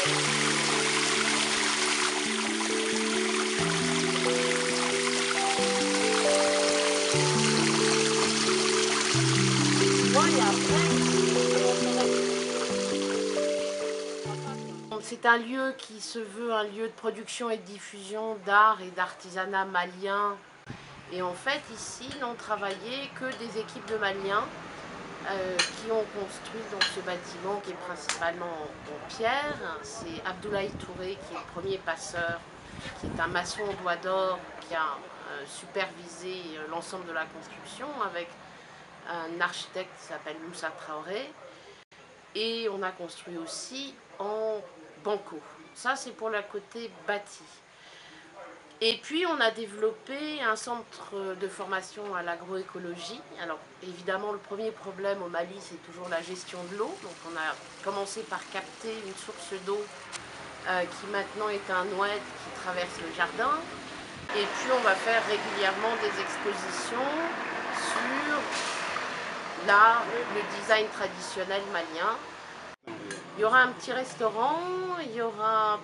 C'est un lieu qui se veut un lieu de production et de diffusion d'art et d'artisanat malien. Et en fait, ici, n'ont travaillé que des équipes de Maliens qui ont construit donc, ce bâtiment qui est principalement en pierre. C'est Abdoulaye Touré qui est le premier passeur, qui est un maçon au doigt d'or, qui a supervisé l'ensemble de la construction avec un architecte qui s'appelle Moussa Traoré. Et on a construit aussi en banco. Ça, c'est pour le côté bâti. Et puis, on a développé un centre de formation à l'agroécologie. Alors, évidemment, le premier problème au Mali, c'est toujours la gestion de l'eau. Donc, on a commencé par capter une source d'eau qui maintenant est un oued qui traverse le jardin. Et puis, on va faire régulièrement des expositions sur l'art, le design traditionnel malien. Il y aura un petit restaurant, il y aura...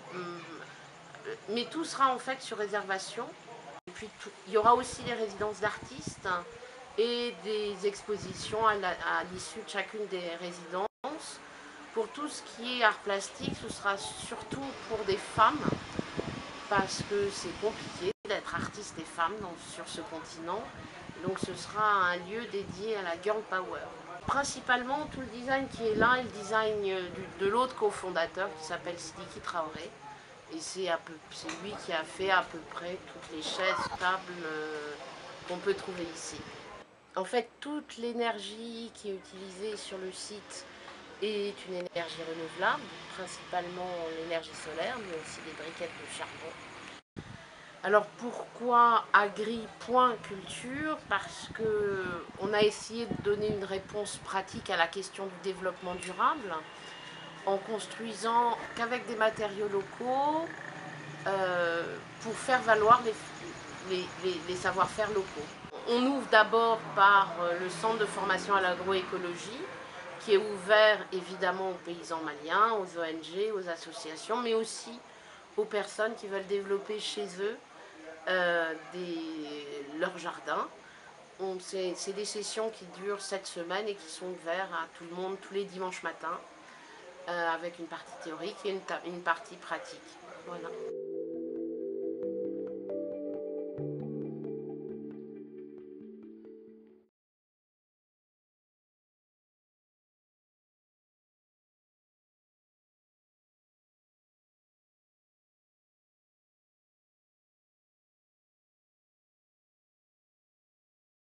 mais tout sera en fait sur réservation. Et puis il y aura aussi des résidences d'artistes et des expositions à l'issue de chacune des résidences. Pour tout ce qui est art plastique, ce sera surtout pour des femmes, parce que c'est compliqué d'être artiste et femme sur ce continent. Donc ce sera un lieu dédié à la girl power. Principalement, tout le design qui est là est le design de l'autre cofondateur qui s'appelle Sidiki Traoré. Et c'est lui qui a fait à peu près toutes les chaises, tables qu'on peut trouver ici. En fait, toute l'énergie qui est utilisée sur le site est une énergie renouvelable, principalement l'énergie solaire, mais aussi des briquettes de charbon. Alors pourquoi agri.culture? Parce qu'on a essayé de donner une réponse pratique à la question du développement durable en construisant qu'avec des matériaux locaux pour faire valoir les savoir-faire locaux. On ouvre d'abord par le centre de formation à l'agroécologie qui est ouvert évidemment aux paysans maliens, aux ONG, aux associations, mais aussi aux personnes qui veulent développer chez eux leur jardin. C'est des sessions qui durent 7 semaines et qui sont ouvertes à tout le monde tous les dimanches matins avec une partie théorique et une partie pratique. Voilà.